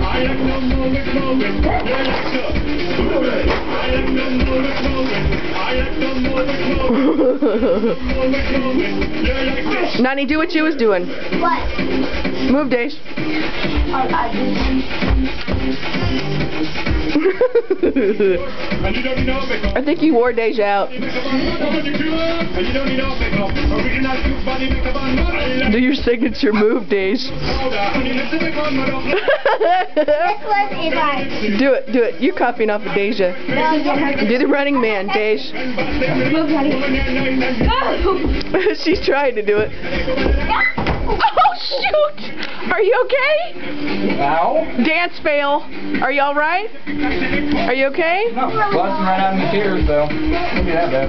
Nani, do what you was doing. What? Move, Dash. I think you wore Deja out. Do your signature move, Deja. Do it, do it. You're copying off of Deja. Do the running man, Deja. She's trying to do it. Oh, shoot! Are you okay? Ow. Dance fail. Are you alright? Are you okay? No, busting right out in the tears, though. Look at that,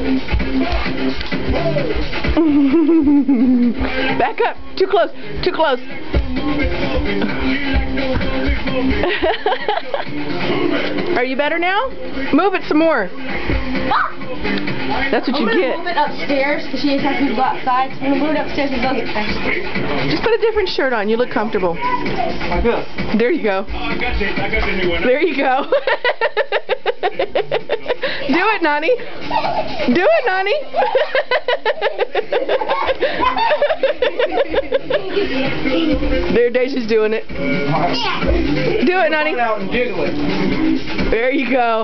babe. Back up. Too close. Too close. Are you better now? Move it some more. That's what you get. I'm going to move it upstairs because she has to go outside. So I'm going to move it upstairs and go get fast. Just put a different shirt on. You look comfortable. Like this. There you go. I got the new one. There you go. Do it, Nani. Do it, Nani. There, Deja's doing it. Do it, Nani. Out and jiggle it. There you go.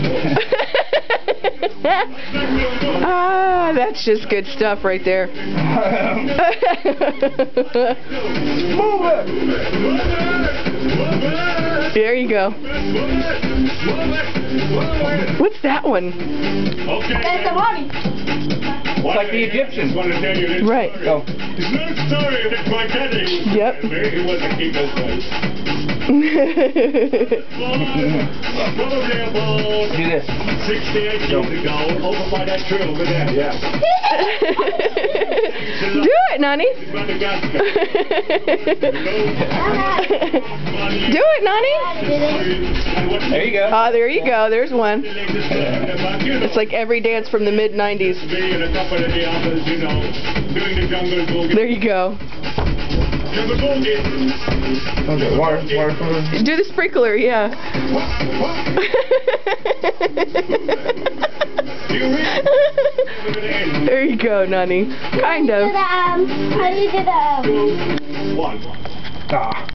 Ah, that's just good stuff right there. Move it. There you go. What's that one? That's the money. It's like the Egyptians. Right. Go. It's not a story of my daddy. Yep. He was a keeper's wife. Probably about Do this. 68 years ago, over by that tree over there. Yeah. Do it, Nani. Do it, Nani. There you go. Ah, there you go. There's one. It's like every dance from the mid-90s. There you go. Okay, water. Do the sprinkler, yeah. There you go, Nani. Kind of. How do you do the One. Ah.